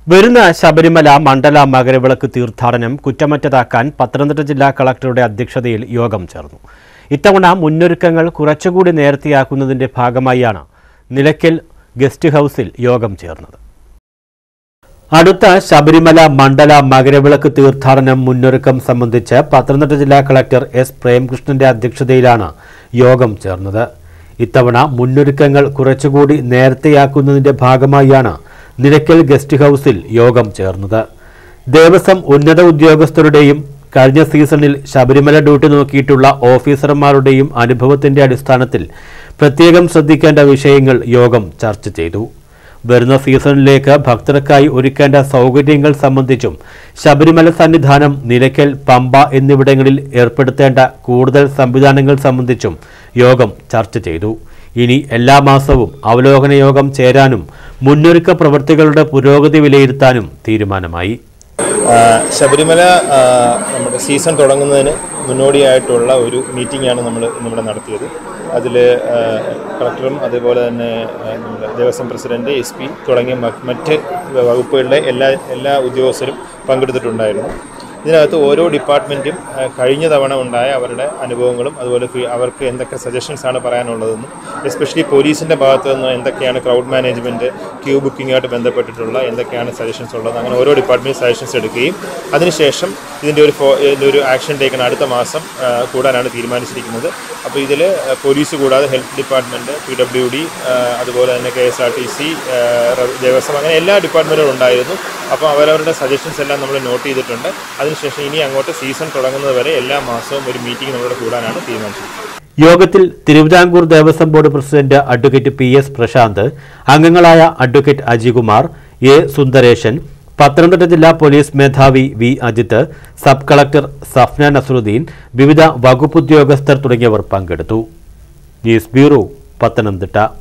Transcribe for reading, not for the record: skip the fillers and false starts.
വരുന്ന ശബരിമല മണ്ഡല മകരവിളക്ക് തീർത്ഥാടനം കുറ്റമറ്റതാക്കാൻ പത്തനംതിട്ട ജില്ലാ കളക്ടറുടെ അധ്യക്ഷതയിൽ യോഗം ചേർന്നു. ഇത്തവണ മുന്നൊരുക്കങ്ങൾ കുറച്ചുകൂടി നേരത്തെയാക്കുന്നതിന്റെ ഭാഗമായാണ് നിലയ്ക്കൽ ഗസ്റ്റ് ഹൌസിൽ യോഗം ചേർന്നത്. അടുത്ത ശബരിമല മണ്ഡല മകരവിളക്ക് തീർത്ഥാടനം മുന്നൊരുക്കം സംബന്ധിച്ച് പത്തനംതിട്ട ജില്ലാ കളക്ടർ എസ് പ്രേംകൃഷ്ണന്റെ അധ്യക്ഷതയിലാണ് യോഗം ചേർന്നത്. ഇത്തവണ മുന്നൊരുക്കങ്ങൾ കുറച്ചുകൂടി നേരത്തെയാക്കുന്നതിന്റെ ഭാഗമായാണ് നിലയ്ക്കൽ ഗസ്റ്റ് ഹൌസിൽ യോഗം ചേർന്നത്. ദേവസ്വം ഉന്നത ഉദ്യോഗസ്ഥരുടെയും കഴിഞ്ഞ സീസണിൽ ശബരിമല ഡ്യൂട്ടി നോക്കിയിട്ടുള്ള ഓഫീസർമാരുടെയും അനുഭവത്തിന്റെ അടിസ്ഥാനത്തിൽ പ്രത്യേകം ശ്രദ്ധിക്കേണ്ട വിഷയങ്ങൾ യോഗം ചർച്ച ചെയ്തു. വരുന്ന സീസണിലേക്ക് ഭക്തർക്കായി ഒരുക്കേണ്ട സൗകര്യങ്ങൾ സംബന്ധിച്ചും ശബരിമല സന്നിധാനം, നിലയ്ക്കൽ, പമ്പ എന്നിവിടങ്ങളിൽ ഏർപ്പെടുത്തേണ്ട കൂടുതൽ സംവിധാനങ്ങൾ സംബന്ധിച്ചും യോഗം ചർച്ച ചെയ്തു. ഇനി എല്ലാ മാസവും അവലോകന യോഗം ചേരാനും മുന്നൊരുക്ക പ്രവൃത്തികളുടെ പുരോഗതി വിലയിരുത്താനും തീരുമാനമായി. ശബരിമല നമ്മുടെ സീസൺ തുടങ്ങുന്നതിന് മുന്നോടിയായിട്ടുള്ള ഒരു മീറ്റിംഗാണ് നമ്മൾ ഇന്നിവിടെ നടത്തിയത്. അതിൽ കളക്ടറും അതുപോലെ തന്നെ നമ്മുടെ ദേവസ്വം പ്രസിഡന്റ്, SP തുടങ്ങിയ മറ്റ് വകുപ്പുകളിലെ എല്ലാ ഉദ്യോഗസ്ഥരും പങ്കെടുത്തിട്ടുണ്ടായിരുന്നു. ഇതിനകത്ത് ഓരോ ഡിപ്പാർട്ട്മെൻറ്റും കഴിഞ്ഞ തവണ ഉണ്ടായ അവരുടെ അനുഭവങ്ങളും അതുപോലെ അവർക്ക് എന്തൊക്കെ സജഷൻസാണ് പറയാനുള്ളതെന്നും എസ്പെഷ്യലി പോലീസിൻ്റെ ഭാഗത്തു നിന്ന് എന്തൊക്കെയാണ് ക്രൗഡ് മാനേജ്മെൻറ്റ്, ക്യൂ ബുക്കിങ്ങായിട്ട് ബന്ധപ്പെട്ടിട്ടുള്ള എന്തൊക്കെയാണ് സജഷൻസ് ഉള്ളത്, അങ്ങനെ ഓരോ ഡിപ്പാർട്ട്മെൻറ്റ് സജഷൻസ് എടുക്കുകയും അതിനുശേഷം ഇതിൻ്റെ ഒരു ആക്ഷൻ ടേക്കൺ അടുത്ത മാസം കൂടാനാണ് തീരുമാനിച്ചിരിക്കുന്നത്. അപ്പോൾ ഇതിൽ പോലീസ് കൂടാതെ ഹെൽത്ത് ഡിപ്പാർട്ട്മെൻറ്റ്, PWD, അതുപോലെ തന്നെ KSRTC, ദേവസ്വം, അങ്ങനെ എല്ലാ ഡിപ്പാർട്ട്മെൻറ്റുകളും ഉണ്ടായിരുന്നു. അപ്പോൾ അവരവരുടെ സജഷൻസ് എല്ലാം നമ്മൾ നോട്ട് ചെയ്തിട്ടുണ്ട്. അതിനുശേഷം ഇനി അങ്ങോട്ട് സീസൺ തുടങ്ങുന്നത് വരെ എല്ലാ മാസവും ഒരു മീറ്റിംഗ് നമ്മളിവിടെ കൂടാനാണ് തീരുമാനിച്ചിരിക്കുന്നത്. യോഗത്തിൽ Thiruvithamkoor Devaswom board president advocate PS Prashanth, അംഗങ്ങളായ അഡ്വക്കേറ്റ് അജികുമാർ, A സുന്ദരേശൻ, പത്തനംതിട്ട ജില്ലാ പോലീസ് മേധാവി V Ajith, sub collector Safna Nasaruddin, വിവിധ വകുപ്പ് ഉദ്യോഗസ്ഥർ തുടങ്ങിയവർ പങ്കെടുത്തു. News bureau, Pathanamthitta.